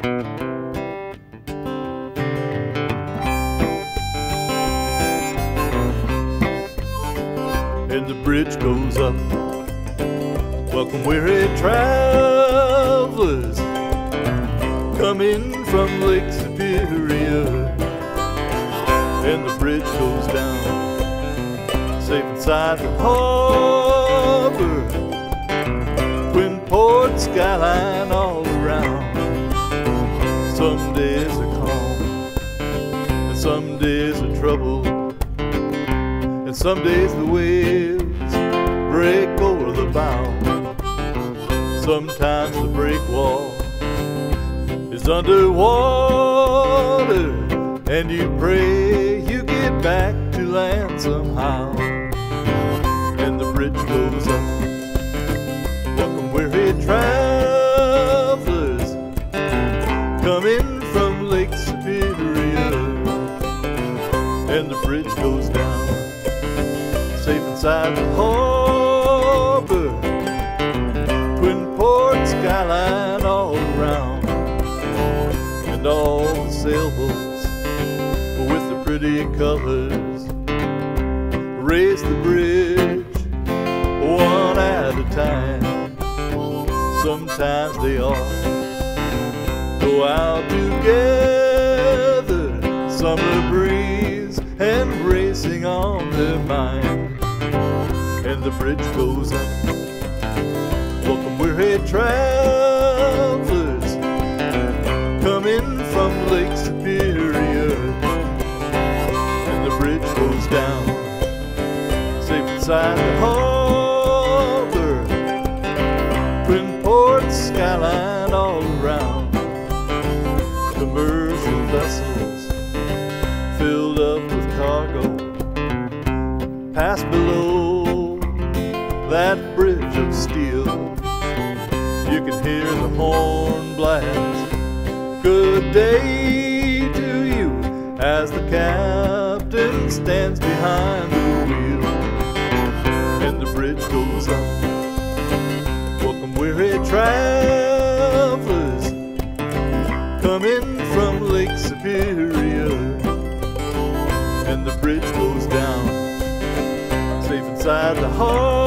And the bridge goes up. Welcome weary travelers coming from Lake Superior. And the bridge goes down, safe inside the harbor, twin port skyline all around. Some days are calm, and some days are trouble, and some days the waves break over the bow. Sometimes the breakwall is underwater, and you pray you get back to land somehow. And the bridge goes up. Welcome weary travelers coming from Lake Superior. And the bridge goes down, safe inside the harbor, twin port skyline all around. And all the sailboats with the pretty colors raise the bridge one at a time. Sometimes they all go out together, summer breeze and racing on their mind. And the bridge goes up. Welcome weary travelers coming from Lake Superior. And the bridge goes down, safe inside the harbor, twin port skyline all around. Commercial vessels filled up with cargo pass below that bridge of steel. You can hear the horn blast, good day to you, as the captain stands behind the wheel. And the bridge goes up. Welcome weary travelers coming from Lake Superior. And the bridge goes down, safe inside the harbor,